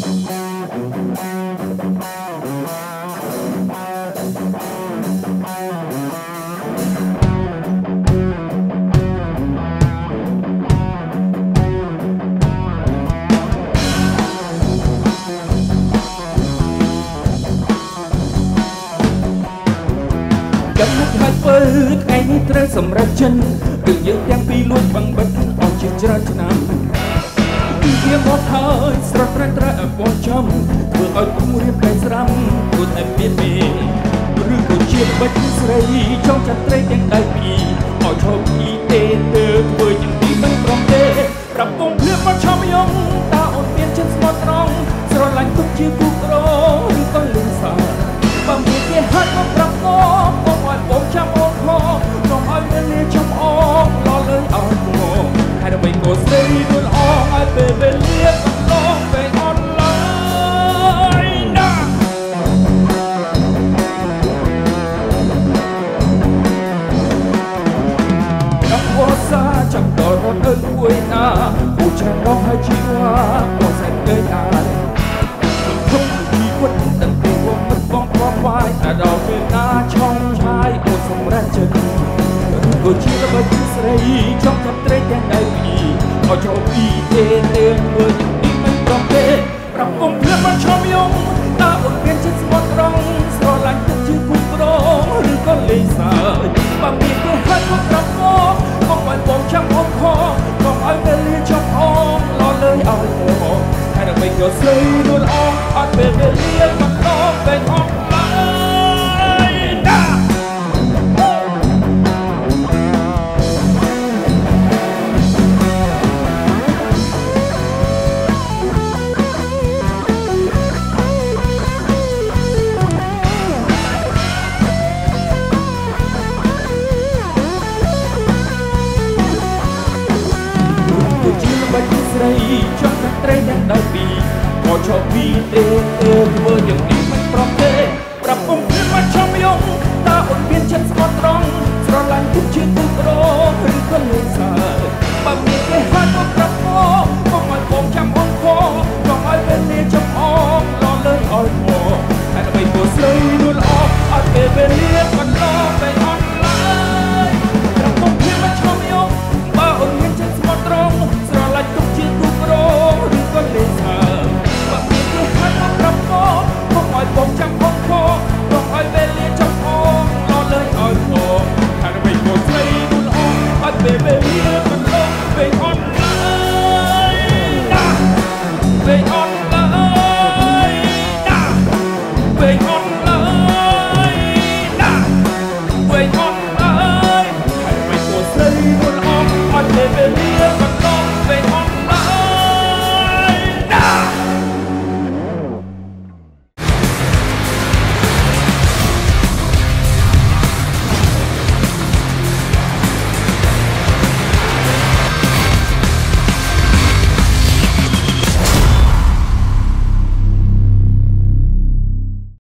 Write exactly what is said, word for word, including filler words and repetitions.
ថ្ងៃនេះត្រូវសម្រាប់ចិនគឺយើងទាំងពីរលួចបង្បិទអស់ជាច្រើនឆ្នាំវាមកហើយស្រស់ត្រែត្រែអពណ៌ចំធ្វើឲ្យគូរៀបតែស្រាំគួរតែមានមេឬក៏ជាបិទស្រីចង់ចាត់ត្រីទាំងដៃពីរឲ្យឈប់ពីទេទៅធ្វើយ៉ាងនេះមិនព្រមទេប្រពងភ្លៀងមកឆោមយងតើអូនមានចិត្តស្មោះត្រង់ស្រឡាញ់ទុកជាគូក្រឬក៏លឺសាបើមានគេហាត់មកប្រាប់ក៏កុំឲ្យបងចាំអូនខកុំឲ្យមានលាចំអងឡលើយអស់មកហើយដើម្បីក៏ស្រីដួលអងឲ្យពេលវេលាកំឡងពេលអនឡាញណាកំពុងសាចាំតរត់អើគួយណាពូចាំរងឲ្យជីវ៉ាក៏សែនគេដែរគុំជីវិតទាំងពីវងមិនបងប្រវាយតែដល់ពេលណាឆោមឆាយអូនសម្រាប់ចិត្តក៏ជាល្បិចស្រីចង់ចាប់ត្រីទាំងដៃពីរឲ្យចូលពីទេទេមើលយ៉ាងនេះមិនព្រមទេប្រពងភ្លៀងមកឆោមយងតើអូនមានចិត្តស្មោះត្រង់ស្រឡាញ់ទឹកជាគូប្រងឬក៏លេងសើចបើមានគេហាត់មកប្រាប់មកកុំឲ្យបងចាំអូនខកុំឲ្យពេលលាចំអងឡលើយឲ្យមកហើយដើម្បីក៏ស្រីដួលអងអត់ពេលវេលាមកដល់ពេលអត់ស្រីចង់តែត្រីទាំងដៃពីរមកឈប់ពីទេទេធ្វើយ៉ាងនេះមិនប្រកទេប្រពងភ្លៀងមកឆោមយងតើអូនមានចិត្តស្មោះត្រង់ស្រឡាញ់ទុកជាគូក្រឬក៏លេងសើចបើមានគេហាត់មកប្រាប់មកកុំឲ្យបងចាំអូនខកុំឲ្យពេលលាចំអងឡលើយឲ្យមកហើយដើម្បីគួរស្រីដួលអងអត់ពេលវេលាបន្តទៅអត់ឡើយប្រពងភ្លៀងមកឆោមយងបើអូនមានចិត្តស្មោះត្រង់ស្រឡាញ់ទុកជាគូក្រឬក៏លេងសើចបើមានគេហាត់មកប្រាប់មកកុំឲ្យបងចាំអូនខកុំឲ្យពេលលាចំអងឡលើយឲ្យមកហើយដើម្បីគួរស្រីដួលអងអត់ពេលវេលាបន្តទៅអត់ឡើយណាទៅអត់ឡើយណាទៅអត់ឡើយណាទៅអត់